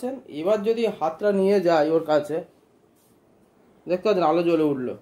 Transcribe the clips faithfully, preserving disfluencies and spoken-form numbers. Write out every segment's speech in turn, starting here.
পাচ্ছেন। এবার যদি হাতটা নিয়ে যাই ওর কাছে, দেখতে পাচ্ছেন আলো জ্বলে উঠলো।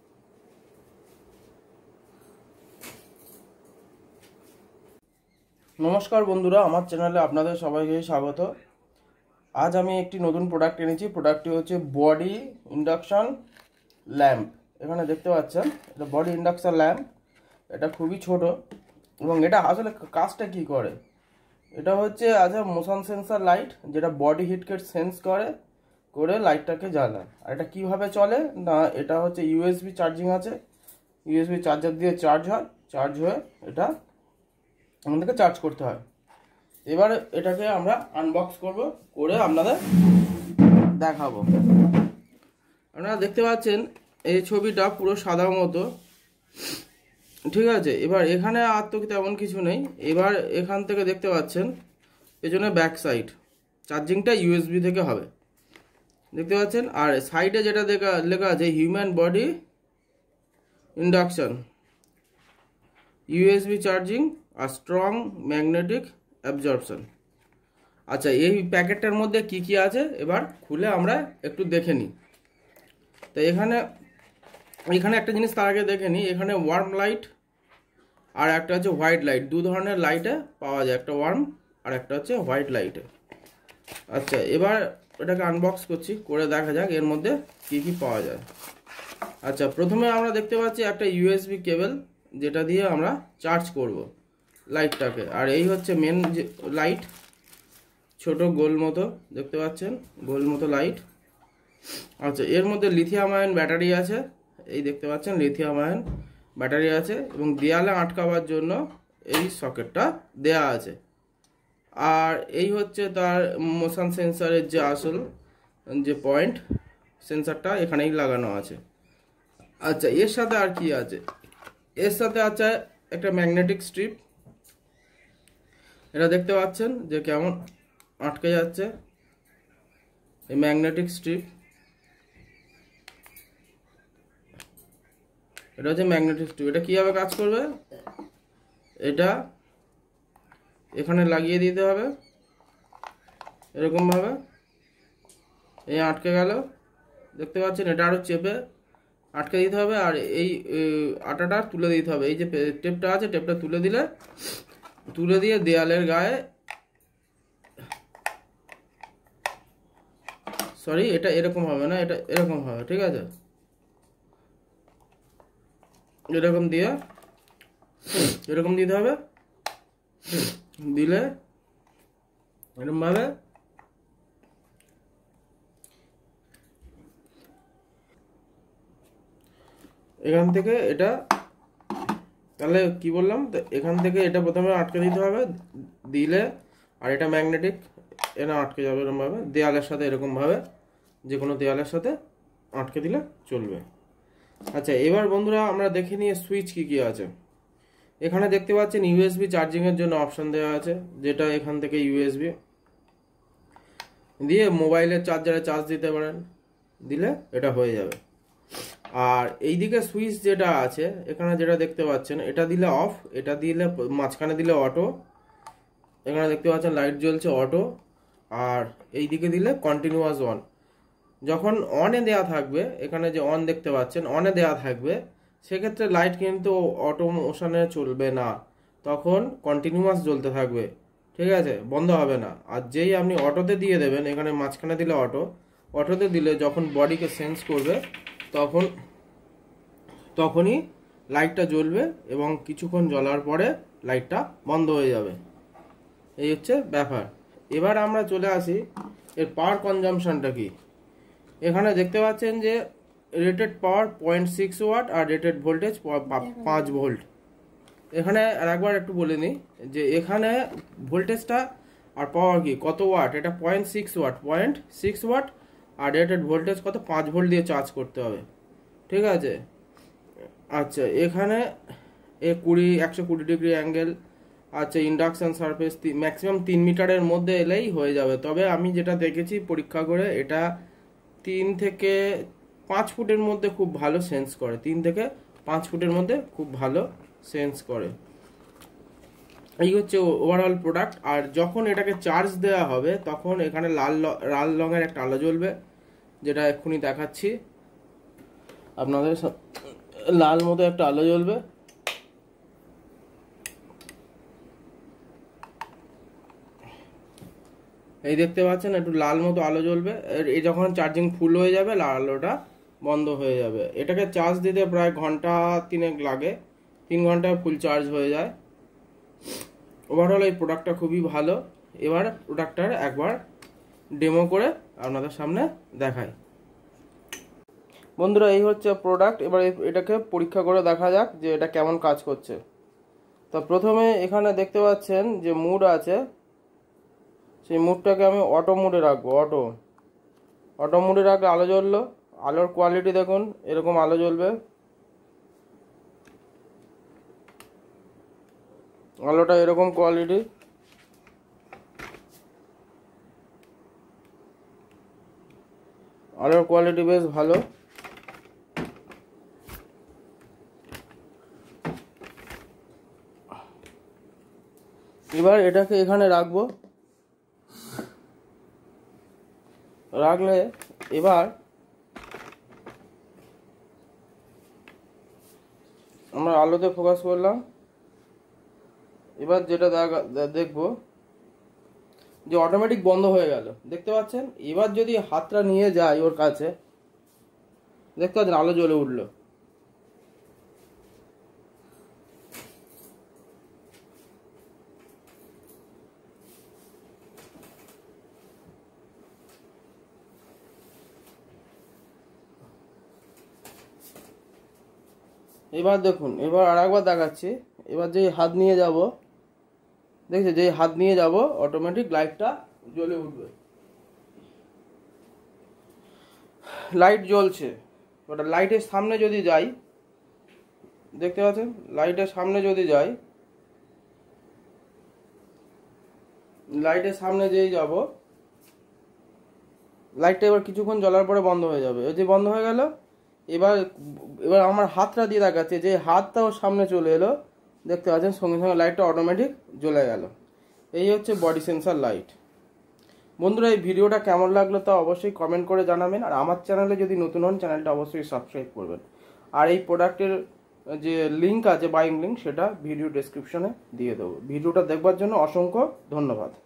নমস্কার বন্ধুরা, আমার চ্যানেলে আপনাদের সবাইকে স্বাগত। আজ আমি একটি নতুন প্রোডাক্ট এনেছি। প্রোডাক্টটি হচ্ছে বডি ইন্ডাকশন ল্যাম্প। এখানে দেখতে পাচ্ছেন এটা বডি ইন্ডাকশন ল্যাম্প। এটা খুবই ছোট এবং এটা আসলে কাজটা কি করে, এটা হচ্ছে আজ মোশন সেন্সার লাইট, যেটা বডি হিটকে সেন্স করে করে লাইটটাকে জ্বালায়। আর এটা কিভাবে চলে না, এটা হচ্ছে ইউএসবি চার্জিং আছে, ইউএসবি চার্জার দিয়ে চার্জ হয়, চার্জ হয়ে এটা আমাদেরকে চার্জ করতে হয়। এবার এটাকে আমরা আনবক্স করব, করে আপনাদের দেখাবো। আপনারা দেখতে পাচ্ছেন এই ছবিটা পুরো সাদা মতো, ঠিক আছে। এবার এখানে আর তো তেমন কিছু নেই। এবার এখান থেকে দেখতে পাচ্ছেন পেছনে ব্যাক সাইড চার্জিংটা ইউএসবি থেকে হবে, দেখতে পাচ্ছেন। আর সাইডে যেটা দেখা লেখা আছে human body induction USB charging আর স্ট্রং ম্যাগনেটিক অ্যাবজর্পশন। আচ্ছা, এই প্যাকেটটার মধ্যে কি কি আছে এবার খুলে আমরা একটু দেখে নিই। তো এখানে এখানে একটা জিনিস তার আগে দেখে নিই। এখানে ওয়ার্ম লাইট আর একটা হচ্ছে হোয়াইট লাইট, দু ধরনের লাইটে পাওয়া যায়, একটা ওয়ার্ম আর একটা হচ্ছে হোয়াইট লাইটে। আচ্ছা, এবার এটাকে আনবক্স করছি, করে দেখা যাক এর মধ্যে কি কি পাওয়া যায়। আচ্ছা, প্রথমে আমরা দেখতে পাচ্ছি একটা ইউএসবি কেবল, যেটা দিয়ে আমরা চার্জ করব লাইটটাকে। আর এই হচ্ছে মেন যে লাইট, ছোট গোল মতো দেখতে পাচ্ছেন, গোল মতো লাইট। আচ্ছা, এর মধ্যে লিথিয়াম আয়ন ব্যাটারি আছে, এই দেখতে পাচ্ছেন লিথিয়াম আয়ন ব্যাটারি আছে, এবং দেয়ালে আটকাবার জন্য এই সকেটটা দেয়া আছে। আর এই হচ্ছে তার মোশন সেন্সারের যে আসল যে পয়েন্ট, সেন্সারটা এখানেই লাগানো আছে। আচ্ছা, এর সাথে আর কি আছে, এর সাথে আছে একটা ম্যাগনেটিক স্ট্রিপ। এটা দেখতে পাচ্ছেন যে কেমন আটকে যাচ্ছে, এই ম্যাগনেটিক স্ট্রিপ। এটা হচ্ছে ম্যাগনেটিক স্ট্রিপ। এটা কীভাবে কাজ করবে, এটা এখানে লাগিয়ে দিতে হবে এরকমভাবে, এই আটকে গেল, দেখতে পাচ্ছেন। এটা আরও চেপে আটকে দিতে হবে, আর এই আটাটা তুলে দিতে হবে। এই যে টেপটা আছে, টেপটা তুলে দিলে, তুলে দিয়ে দেয়ালের গায়ে, সরি এটা এরকম হবে না, এটা এরকম হবে, ঠিক আছে। এরকম দিয়ে এরকম দিতে হবে, দিলে এরকম ভাবে এখান থেকে এটা, তাহলে কি বললাম, এখান থেকে এটা প্রথমে আটকে দিতে হবে, দিলে আর এটা ম্যাগনেটিক, এটা আটকে যাবে এরকম ভাবে দেয়ালের সাথে, এরকম ভাবে যে কোনো দেয়ালের সাথে আটকে দিলে চলবে। আচ্ছা, এবার বন্ধুরা আমরা দেখে নিয়ে সুইচ কি কি আছে। এখানে দেখতে পাচ্ছেন ইউএসবি চার্জিং এর জন্য অপশন দেওয়া আছে, যেটা এখান থেকে ইউএসবি দিয়ে মোবাইলের চার্জারে চার্জ দিতে পারেন, দিলে এটা হয়ে যাবে। আর এইদিকে সুইচ যেটা আছে এখানে যেটা দেখতে পাচ্ছেন, এটা দিলে অফ, এটা দিলে মাঝখানে দিলে অটো, এখানে দেখতে পাচ্ছেন লাইট জ্বলছে অটো, আর এই দিকে দিলে কন্টিনিউয়াস অন। যখন অনে দেয়া থাকবে, এখানে যে অন দেখতে পাচ্ছেন অনে দেয়া থাকবে, সেক্ষেত্রে লাইট কিন্তু অটো মোশনে চলবে না, তখন কন্টিনিউয়াস জ্বলতে থাকবে, ঠিক আছে, বন্ধ হবে না। আর যেই আপনি অটোতে দিয়ে দেবেন, এখানে মাঝখানে দিলে অটো, অটোতে দিলে যখন বডিকে সেন্স করবে তখন তখনই লাইটটা জ্বলবে, এবং কিছুক্ষণ জ্বলার পরে লাইটটা বন্ধ হয়ে যাবে। এই হচ্ছে ব্যাপার। এবার আমরা চলে আসি এর পাওয়ার কনজামশনটা কি। এখানে দেখতে পাচ্ছেন যে rated power point six watt আর রেটেড ভোল্টেজ পাঁচ ভোল্ট। এখানে আর একবার একটু বলে নিই যে এখানে ভোল্টেজটা আর পাওয়ার কি কত ওয়াট, এটা point six watt point six watt আর রেটেড ভোল্টেজ কত, পাঁচ ভোল্ট দিয়ে চার্জ করতে হবে, ঠিক আছে। আচ্ছা, এখানে এ কুড়ি একশো কুড়ি ডিগ্রি অ্যাঙ্গেল। আচ্ছা, ইন্ডাকশন সারফেস ম্যাক্সিমাম তিন মিটারের মধ্যে এলেই হয়ে যাবে, তবে আমি যেটা দেখেছি পরীক্ষা করে, এটা তিন থেকে পাঁচ ফুটের মধ্যে খুব ভালো সেন্স করে, তিন থেকে পাঁচ ফুটের মধ্যে খুব ভালো সেন্স করে। এই হচ্ছে ওভারঅল প্রোডাক্ট। আর যখন এটাকে চার্জ দেওয়া হবে তখন এখানে লাল লাল রঙের একটা আলো জ্বলবে, যেটা এক্ষুনি দেখাচ্ছি আপনাদের। লাল মতো একটা আলো জ্বলবে, এই দেখতে পাচ্ছেন একটু লাল মতো আলো জ্বলবে। এই যখন চার্জিং ফুল হয়ে যাবে লাল আলোটা বন্ধ হয়ে যাবে। এটাকে চার্জ দিতে প্রায় ঘন্টা তিনেক লাগে, তিন ঘন্টায় ফুল চার্জ হয়ে যায়। ওভারঅল এই প্রোডাক্টটা খুবই ভালো। এবার প্রোডাক্টটার একবার ডেমো করে আপনাদের সামনে দেখাই। বন্ধুরা এই হচ্ছে প্রোডাক্ট। এবার এটাকে পরীক্ষা করে দেখা যাক যে এটা কেমন কাজ করছে। তো প্রথমে এখানে দেখতে পাচ্ছেন যে মুড আছে, সেই মুডটাকে আমি অটো মুডে রাখবো। অটো অটো মুডে রাখলে আলো জ্বললো। আলোর কোয়ালিটি দেখুন, এরকম আলো জ্বলবে। আলোটা এরকম কোয়ালিটি। আলোর কোয়ালিটি বেশ ভালো। এবার এটাকে এখানে রাখবো। রাখলে এবার আমরা আলোতে ফোকাস করলাম। এবার যেটা দেখবো যে অটোমেটিক বন্ধ হয়ে গেল, দেখতে পাচ্ছেন। এবার যদি হাতটা নিয়ে যাই ওর কাছে, দেখতে পাচ্ছেন আলো জ্বলে উঠলো। এবার দেখুন, এবার আর একবার দেখাচ্ছি। এবার যে হাত নিয়ে যাব, দেখছে যে হাত নিয়ে যাব অটোমেটিক লাইটটা জ্বলে উঠবে। লাইট জ্বলছে। ওটা লাইটের সামনে যদি যাই, দেখতে পাচ্ছেন লাইটের সামনে যদি যাই, লাইটের সামনে যেই যাব, লাইটটা এবার কিছুক্ষণ জ্বলার পরে বন্ধ হয়ে যাবে। এই যে বন্ধ হয়ে গেল। এবার এবার আমার হাতটা দিয়ে দেখাচ্ছে, যে হাতটা ওর সামনে চলে এলো, দেখতে পাচ্ছেন সঙ্গে সঙ্গে লাইটটা অটোমেটিক জ্বলে গেল। এই হচ্ছে বডি সেন্সার লাইট। বন্ধুরা এই ভিডিওটা কেমন লাগলো তা অবশ্যই কমেন্ট করে জানাবেন। আর আমার চ্যানেলে যদি নতুন হন চ্যানেলটা অবশ্যই সাবস্ক্রাইব করবেন। আর এই প্রোডাক্টের যে লিঙ্ক আছে, বাইং লিঙ্ক, সেটা ভিডিও ডেসক্রিপশনে দিয়ে দেবো। ভিডিওটা দেখবার জন্য অসংখ্য ধন্যবাদ।